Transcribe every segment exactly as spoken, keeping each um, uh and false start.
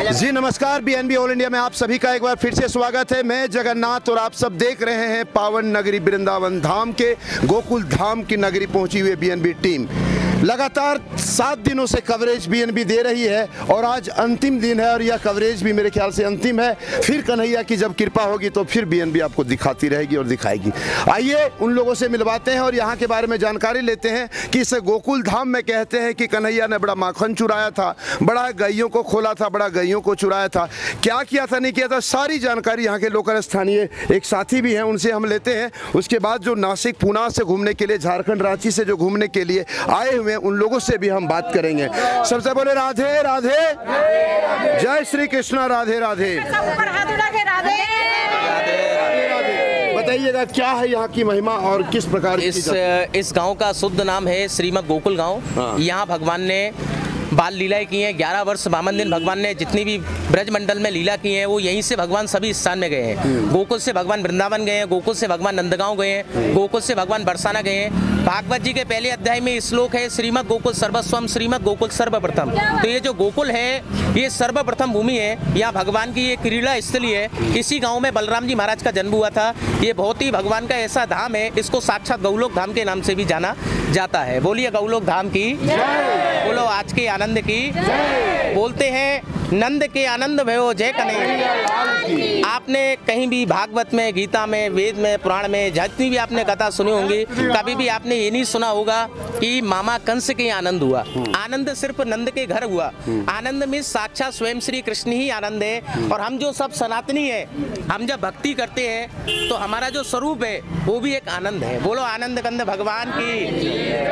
जी नमस्कार, BNB all India में आप सभी का एक बार फिर से स्वागत है। मैं जगन्नाथ और आप सब देख रहे हैं पावन नगरी वृंदावन धाम के गोकुल धाम की नगरी पहुंची हुई बीएनबी टीम। लगातार सात दिनों से कवरेज बीएनबी दे रही है और आज अंतिम दिन है और यह कवरेज भी मेरे ख्याल से अंतिम है। फिर कन्हैया की जब कृपा होगी तो फिर बीएनबी आपको दिखाती रहेगी और दिखाएगी। आइए उन लोगों से मिलवाते हैं और यहाँ के बारे में जानकारी लेते हैं कि इस गोकुल धाम में कहते हैं कि कन्हैया ने बड़ा माखन चुराया था, बड़ा गैयों को खोला था, बड़ा गैयों को चुराया था। क्या किया था नहीं किया था, सारी जानकारी यहाँ के लोकल स्थानीय एक साथी भी हैं उनसे हम लेते हैं। उसके बाद जो नासिक पूना से घूमने के लिए, झारखंड रांची से जो घूमने के लिए आए हुए उन लोगों से भी हम बात करेंगे। सबसे पहले राधे राधे, जय श्री कृष्णा, राधे राधे। बताइएगा क्या है यहाँ की महिमा और किस प्रकार इस इस गांव का शुद्ध नाम है श्रीमद गोकुल गांव। हाँ। यहाँ भगवान ने बाल लीलाएं की हैं। ग्यारह वर्ष बावन दिन भगवान ने जितनी भी ब्रज मंडल में लीला की हैं वो यहीं से भगवान सभी स्थान में गए हैं। गोकुल से भगवान वृंदावन गए हैं, गोकुल से भगवान नंदगांव गए हैं, गोकुल से भगवान बरसाना गए हैं। भागवत जी के पहले अध्याय में श्लोक है श्रीमद गोकुल सर्वस्वम, श्रीमद गोकुल सर्वप्रथम। तो ये जो गोकुल है ये सर्वप्रथम भूमि है, यहाँ भगवान की ये क्रीड़ा स्थली है। इसी गाँव में बलराम जी महाराज का जन्म हुआ था। ये बहुत ही भगवान का ऐसा धाम है, इसको साक्षात गौलोक धाम के नाम से भी जाना जाता है। बोलिए गौलोक धाम की, बोलो आज के आनंद की। बोलते हैं नंद के आनंद भयो जय कन्हैया। आपने कहीं भी भागवत में, गीता में, वेद में, पुराण में जितनी भी आपने कथा सुनी होंगी, कभी भी आपने ये नहीं सुना होगा कि मामा कंस के आनंद हुआ। आनंद सिर्फ नंद के घर हुआ। आनंद में साक्षात स्वयं श्री कृष्ण ही आनंद है। और हम जो सब सनातनी है, हम जब भक्ति करते हैं तो हमारा जो स्वरूप है वो भी एक आनंद है। बोलो आनंद कंद भगवान की।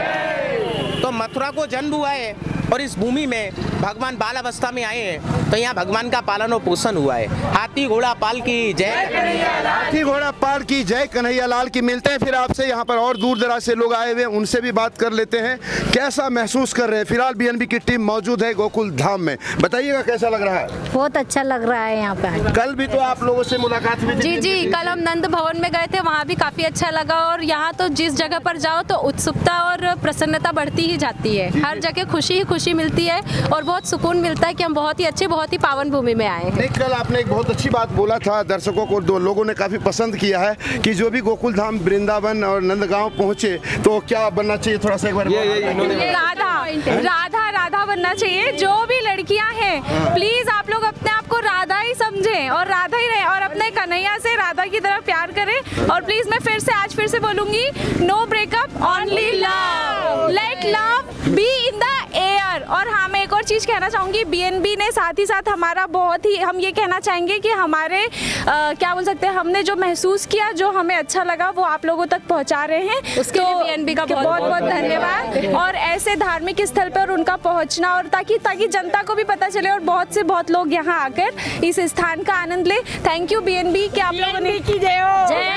तो मथुरा को जन्म हुआ है और इस भूमि में भगवान बाल अवस्था में आए हैं तो यहाँ भगवान का पालन और पोषण हुआ है। हाथी घोड़ा पाल की जय, हाथी घोड़ा पाल की जय कन्हैया लाल की। मिलते हैं फिर आपसे, यहाँ पर और दूर दराज से लोग आए हुए हैं, उनसे भी बात कर लेते हैं कैसा महसूस कर रहे हैं। फिलहाल बीएनबी की टीम मौजूद है गोकुल धाम में, बताइएगा कैसा लग रहा है। बहुत अच्छा लग रहा है यहाँ पे। कल भी तो आप लोगों से मुलाकात हुई थी। जी जी, कल हम नंद भवन में गए थे, वहाँ भी काफी अच्छा लगा। और यहाँ तो जिस जगह पर जाओ तो उत्सुकता और प्रसन्नता बढ़ती ही जाती है। हर जगह खुशी ही खुशी मिलती है और बहुत सुकून मिलता है कि हम बहुत ही अच्छे, बहुत ही पावन भूमि में आए हैं। कल आपने एक बहुत अच्छी बात बोला था, दर्शकों को, दो लोगों ने काफी पसंद किया है कि जो भी गोकुल धाम वृंदावन और नंदगांव पहुंचे तो क्या बनना चाहिए, थोड़ा सा एक बार। राधा राधा राधा बनना चाहिए। जो भी लड़कियां हैं प्लीज आप लोग अपने आप को राधा ही समझें और राधा ही रहे और अपने कन्हैया से राधा की तरह प्यार करें। और प्लीज मैं फिर से आज फिर से बोलूंगी, no breakup, only love, let love be in the air. और हाँ, मैं एक और चीज कहना चाहूंगी, बीएनबी ने साथ ही साथ हमारा बहुत ही, हम ये कहना चाहेंगे कि हमारे आ, क्या बोल सकते हैं, हमने जो महसूस किया, जो हमें अच्छा लगा वो आप लोगों तक पहुंचा रहे हैं। उसके लिए बीएनबी का बहुत बहुत धन्यवाद। और ऐसे धार्मिक स्थल पर उनका पहुंचना और ताकि ताकि जनता को भी पता चले और बहुत से बहुत लोग यहाँ आकर इस स्थान का आनंद ले। थैंक यू बीएनबी कि आप लोगों ने की जय हो। जय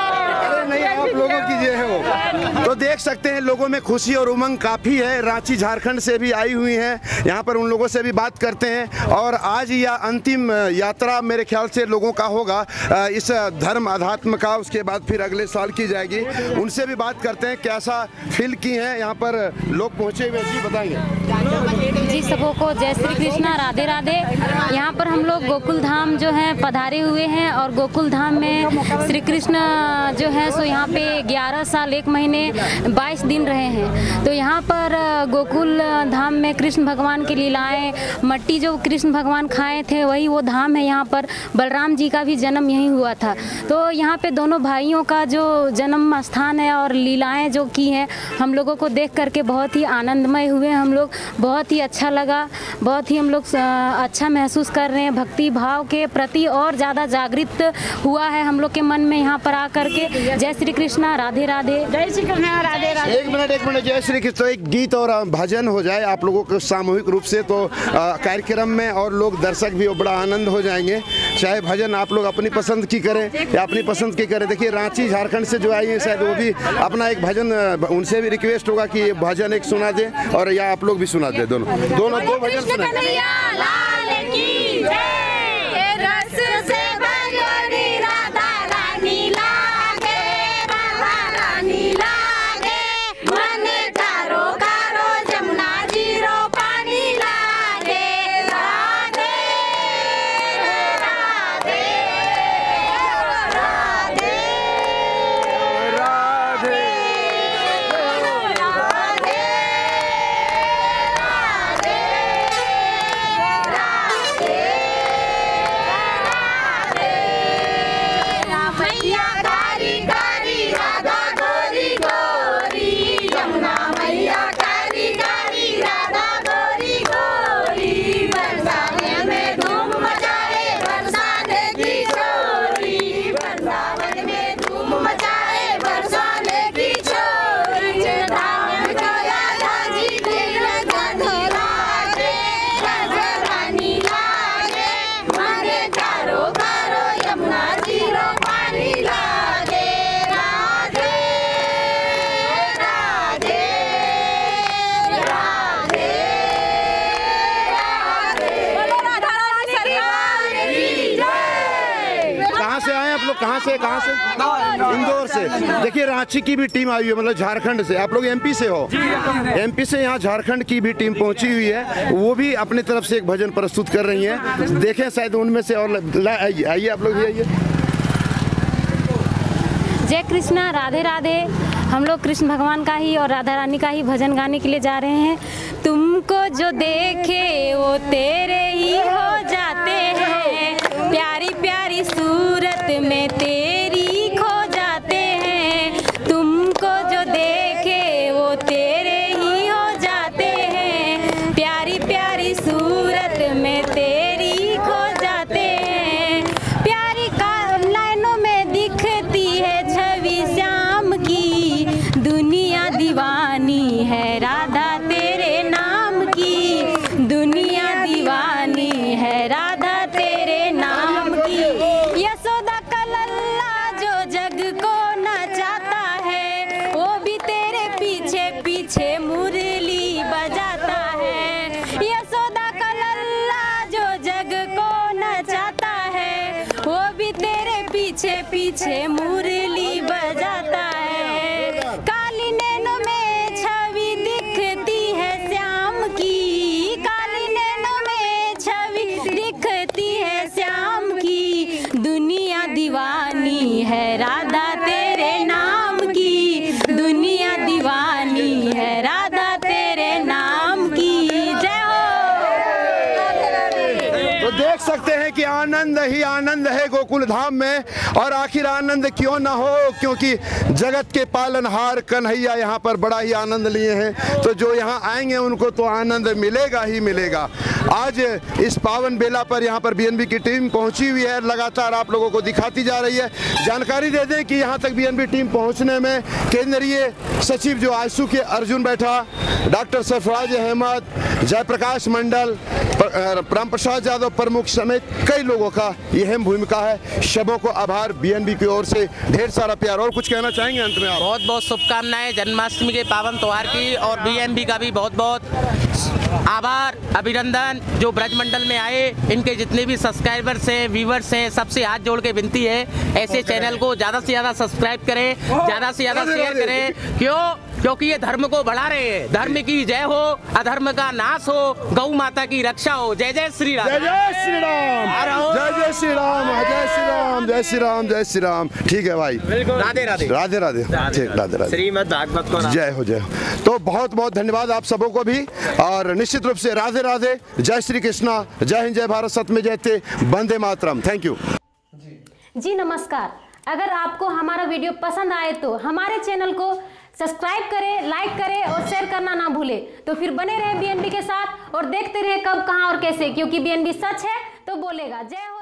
हो। नहीं, आप लोगों की जय हो। तो देख सकते हैं लोगों में खुशी और उमंग काफी है। रांची झारखंड से भी आई हुई हैं, यहाँ पर उन लोगों से भी बात करते हैं। और आज यह अंतिम यात्रा मेरे ख्याल से लोगों का होगा इस धर्म अध्यात्म का, उसके बाद फिर अगले साल की जाएगी। उनसे भी बात करते हैं कैसा फील की है यहाँ पर लोग पहुँचे हुए। जी बताइए। जी सबों को जय श्री कृष्णा, राधे राधे। यहाँ पर हम लोग गोकुल धाम जो है पधारे हुए हैं और गोकुल धाम में श्री कृष्ण जो है सो यहाँ पे ग्यारह साल एक महीने बाईस दिन रहे हैं। तो यहाँ पर गोकुल धाम में कृष्ण भगवान की लीलाएं, मट्टी जो कृष्ण भगवान खाए थे वही वो धाम है। यहाँ पर बलराम जी का भी जन्म यहीं हुआ था। तो यहाँ पे दोनों भाइयों का जो जन्म स्थान है और लीलाएं जो की हैं, हम लोगों को देख करके बहुत ही आनंदमय हुए हम लोग। बहुत ही अच्छा लगा, बहुत ही हम लोग अच्छा महसूस कर रहे हैं। भक्ति भाव के प्रति और ज़्यादा जागृत हुआ है हम लोग के मन में यहाँ पर आकर के। जय श्री कृष्णा, राधे राधे। जय श्री कृष्णा, राधे राधे। एक मिनट एक मिनट जय श्री कृष्ण। एक गीत और भजन हो जाए आप लोगों को सामूहिक रूप से, तो कार्यक्रम में और लोग दर्शक भी बड़ा आनंद हो जाएंगे। चाहे भजन आप लोग अपनी पसंद की करें या अपनी पसंद की करें। देखिए रांची झारखंड से जो आई है शायद वो भी अपना एक भजन, उनसे भी रिक्वेस्ट होगा कि ये भजन एक सुना दे और या आप लोग भी सुना दे। दोनों दोनों दो भजन सुना। कहाँ से कहाँ से इंदौर से। देखिए रांची की भी टीम आई हुई है, मतलब झारखंड से। आप लोग एमपी से हो? एमपी से यहाँ झारखंड की भी टीम पहुंची हुई है, वो भी अपनी तरफ से एक भजन प्रस्तुत कर रही हैं। देखें शायद उनमें से और आइए आइए आप लोग भी आइए। जय कृष्णा, राधे राधे। हम लोग कृष्ण भगवान का ही और राधा रानी का ही भजन गाने के लिए जा रहे हैं। तुमको जो देखे वो तेरे ही हो जाते हैं, प्यारी प्यारी सूरत में तेरी खो जाते हैं। तुमको जो देखे वो तेरे ही हो जाते हैं, प्यारी प्यारी सूरत में तेरी खो जाते हैं। प्यारी का लाइनों में दिखती है छवि श्याम की, दुनिया दीवानी है राधा तेरे नाम की, दुनिया दीवानी है राधा तेरे नाम की। यशोदा का लल्ला जो जग को नचाता है, वो भी तेरे पीछे पीछे मुरली बजाता है। यशोदा का लल्ला जो जग को नचाता है, वो भी तेरे पीछे पीछे मुरली बजाता है। काली नैनों में छवि दिखती है श्याम की, काली नैनों में छवि दिखती है श्याम की, दुनिया दीवानी है राधा तेरे नाम की, दुनिया दीवानी है राधा तेरे नाम की। जय हो। तो देख सकते हैं कि आनंद ही आनंद है गोकुल धाम में, और आखिर आनंद क्यों ना हो, क्योंकि जगत के पालनहार कन्हैया यहाँ पर बड़ा ही आनंद लिए हैं। तो जो यहाँ आएंगे उनको तो आनंद मिलेगा ही मिलेगा। आज इस पावन बेला पर यहाँ पर बीएनबी की टीम पहुँची हुई है, लगातार आप लोगों को दिखाती जा रही है। जानकारी दे दें कि यहाँ तक बीएनबी टीम पहुँचने में केंद्रीय सचिव जो आयसू के अर्जुन बैठा, डॉक्टर सरफराज अहमद, जयप्रकाश मंडल, राम प्रसाद यादव प्रमुख समेत कई लोगों का यह अहम भूमिका है। सबों को आभार, बीएनबी की ओर से ढेर सारा प्यार। और कुछ कहना चाहेंगे अंत में आप? बहुत बहुत शुभकामनाएं जन्माष्टमी के पावन त्योहार की, और बीएनबी का भी बहुत बहुत आभार, अभिनंदन। जो ब्रजमंडल में आए, इनके जितने भी सब्सक्राइबर्स हैं, व्यूवर्स हैं, सबसे हाथ जोड़ के विनती है ऐसे चैनल को ज़्यादा से ज़्यादा सब्सक्राइब करें, ज़्यादा से ज़्यादा शेयर करें। क्यों? क्योंकि ये धर्म को बढ़ा रहे हैं। धर्म की जय हो, अधर्म का नाश हो, गौ माता की रक्षा हो। जय जय श्री राम, जय जय श्री राम, जय जय श्री राम, जय श्री राम, जय श्री राम, जय श्री राम। ठीक है भाई, राधे राधे, राधे राधे, ठीक, राधे राधे, श्रीमद् भागवत को जय हो, जय हो। तो बहुत बहुत धन्यवाद आप सबों को भी, और निश्चित रूप से राधे राधे, जय श्री कृष्णा, जय हिंद, जय भारत, सत्य जयते, वंदे मातरम। थैंक यू जी नमस्कार। अगर आपको हमारा वीडियो पसंद आए तो हमारे चैनल को सब्सक्राइब करें, लाइक करें और शेयर करना ना भूलें। तो फिर बने रहे बीएनबी के साथ और देखते रहे कब, कहां और कैसे, क्योंकि बीएनबी सच है तो बोलेगा। जय हो।